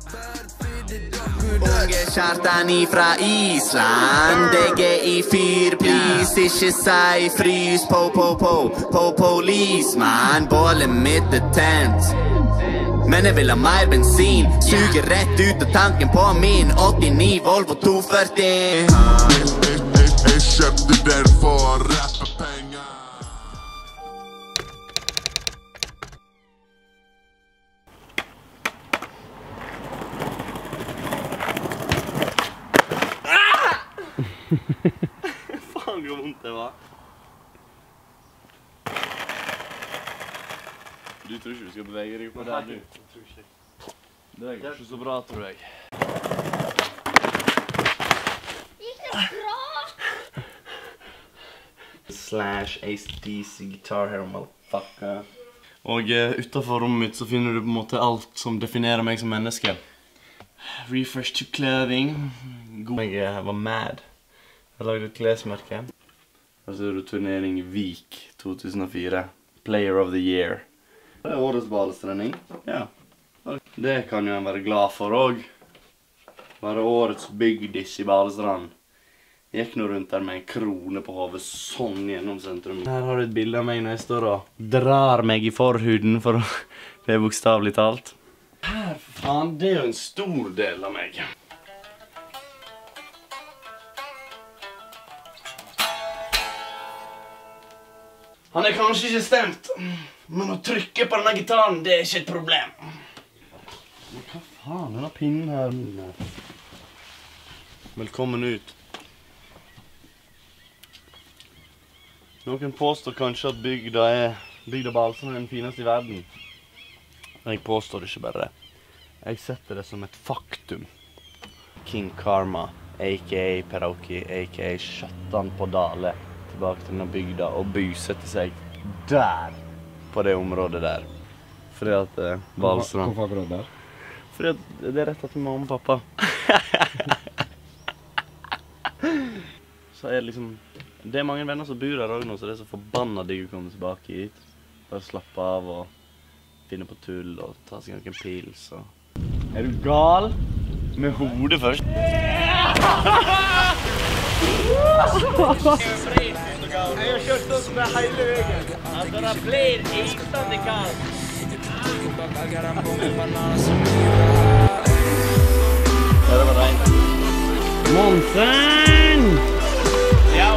Unge Kjartan ifra Island. Jeg I fyr, please. Ikke si frys på policeman. Bålet mitt tent. Men jeg vil ha mer bensin. Suger rett ut av tanken på min 89 Volvo 240. Jeg kjøpte den for rappepenger. Faen hvor vondt det var. Du tror ikke du skal bevege deg på det, du? Jeg tror ikke. Det går ikke så bra, tror jeg. Ikke bra! Slash ACDC Guitar Hero, motherfucker. Og utenfor rommet mitt så finner du på en måte alt som definerer meg som menneske. Refresh to clothing. Jeg var mad. Jeg lagde et klesmerke. Og så er det turnering Vik 2004. Player of the Year. Det er årets badestrening. Ja. Det kan jo en være glad for også. Være årets bygdis I badestrand. Jeg gikk nå rundt der med en krone på hodet sånn gjennom sentrum. Her har du et bilde av meg når jeg står og drar meg I forhuden, for det er bokstavlig talt. Her, faen, det er jo en stor del av meg. Han er kanskje ikke stemt, men å trykke på denne gitaren, det er ikke et problem. Men hva faen, denne pinnen her? Velkommen ut. Noen påstår kanskje at bygda Balsam er den fineste I verden. Men jeg påstår ikke bare det. Jeg setter det som et faktum. King Karma, a.k.a. Perauki, a.k.a. Kjøttan på Dale, tilbake til denne bygda og bysette seg der, på det området der. Fordi at Balsam... Hvorfor akkurat der? Fordi at det er rett til mamma og pappa. Så er det liksom... Det er mange venner som bor der også nå, så det er så forbannet digg å komme tilbake hit. Bare slappe av og finne på tull og ta seg noen pils og... Er du gal? Med hodet først. Jeg har kjørt oss med hele veien. Altså, det blir innstandig kaldt. Ja, det var regn. Monsen! Ja.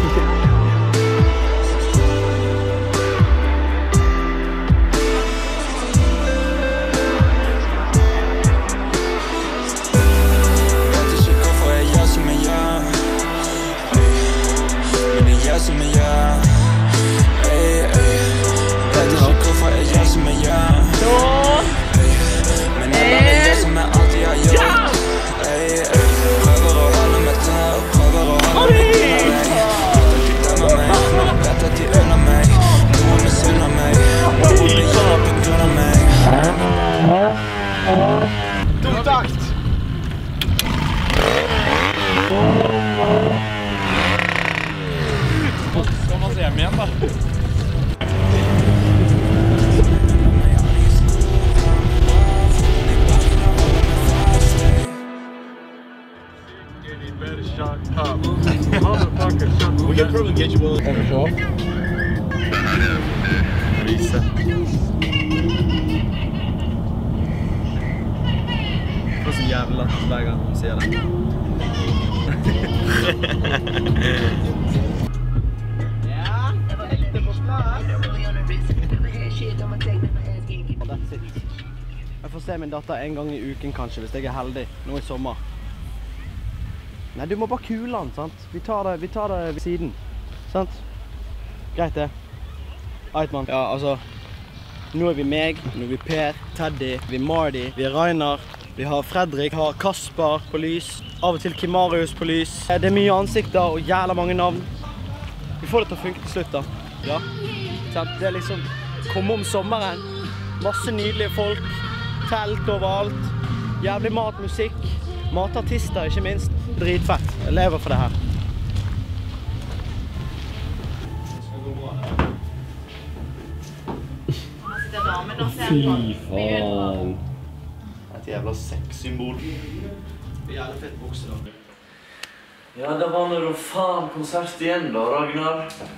Skal man se hjem igjen da? We can probably get you one. Vise. Det er så jævlig lett hver gang hun sier det. Jeg får se min datter en gang I uken kanskje, hvis jeg heldig, nå I sommer. Nei, du må bare kule den, sant? Vi tar det ved siden, sant? Greit det. Eitmann. Ja, altså, nå vi meg, nå vi Per, Teddy, vi Mardi, vi Rainer, vi har Fredrik, vi har Kasper på lys, av og til Kimarius på lys. Det mye ansikter og jævla mange navn. Vi får det til å funke til slutt da. Ja, sant? Det liksom, komme om sommeren, masse nydelige folk, telt overalt, jævlig mat, musikk, matartister ikke minst. Dritfett, jeg lever for det her. Fy faen. Et jævla sexsymbol. Jævla fett bukse da. Ja, det var noe faen konsert igjen da, Ragnar.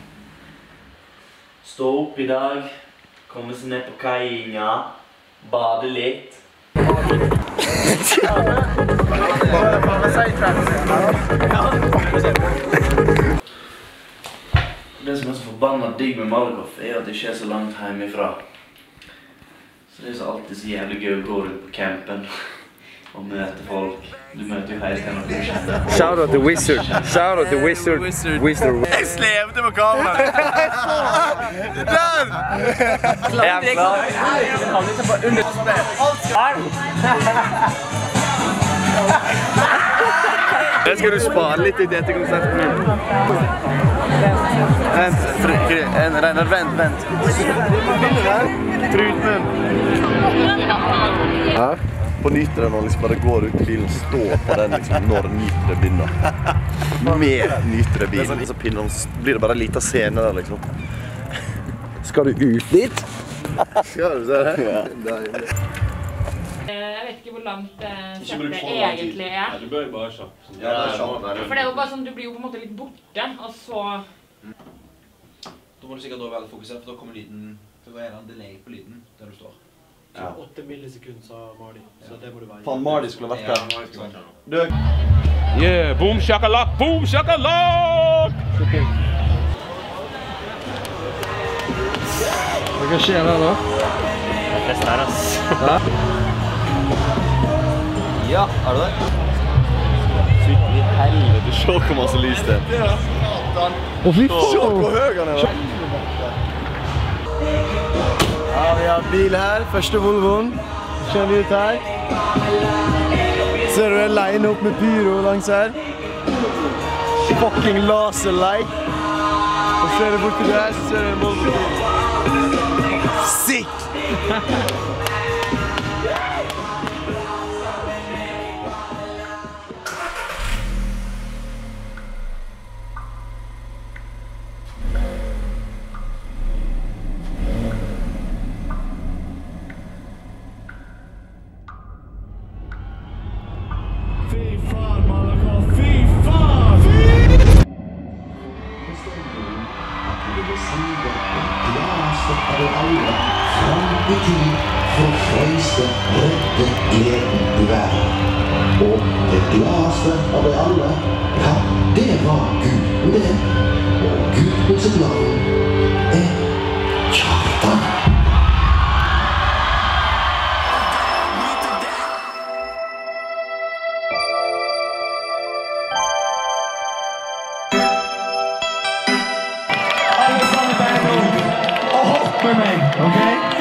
Stå opp i dag, komme seg ned på kaien, bade litt. Det som er så forbannet digg med Malakoff er at det ikke er så langt hjemmefra. Så det er så alltid så jævlig gøy å gå rundt på campen og møte folk. Du møter jo helt en av de kjente. Shout out the wizard. Shout out the wizard. Wizard. Jeg slevde på kameraet! Der! Er jeg klar? Det skal du spare litt i dette konserten. Reinar, vent. Truten! Ja? På Nytre når liksom bare går ut i bilen, stå på den liksom når Nytre begynner. Med Nytre bil. Så pinner, så blir det bare en liten scene der liksom. Skal du ut dit? Skal du se det? Ja. Jeg vet ikke hvor langt settet egentlig er. Du bør jo bare kjapt. Ja, det er kjapt. For det er jo bare sånn, du blir jo på en måte litt borte, og så... Da må du sikkert da være fokusert, for da kommer lyden, da er det en delay på lyden der du står. Ja. 8 millisekunder sa Mardi, så det må du være. Faen, Mardi skulle vært der. Du. Yeah, boom shakalak, boom shakalak! Hva skjer der da? Det er snær, ass. Ja, er du der? Fytt i helvete, se hvor masse lys det er. Å, fy Se hvor høy han er da. Ja, vi har bil her, første Volvoen. Kjører vi ut her. Ser du en line opp med pyro langs her? Fucking laser-like. Og ser du borti der, så ser du en Volvo. Sick! Og det gladeste av de alle, ja, det var Gud det. Og Gud på sitt navn er Kjartan. Alle sammen der nå, og hopp med meg, ok?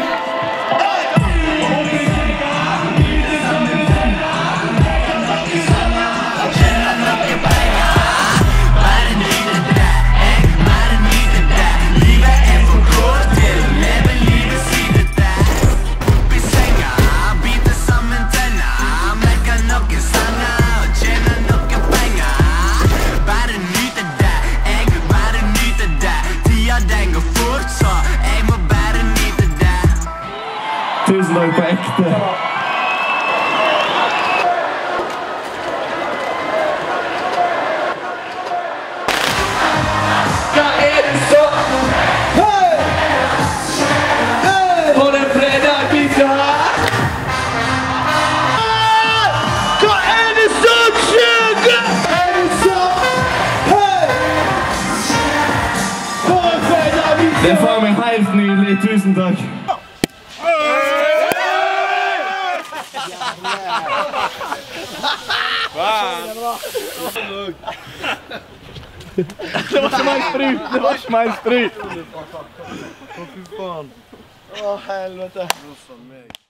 Tusen takk på ekte. Hva er det så? Hei! Hei! På den fredag vi skal ha? Hva er det som skjer? Er det så? Hei! På den fredag vi skal ha? Det er faen meg helt nydelig. Tusen takk. Det var ikke meg sprut! Det var ikke meg sprut! Å, fy faen. Å, helvete.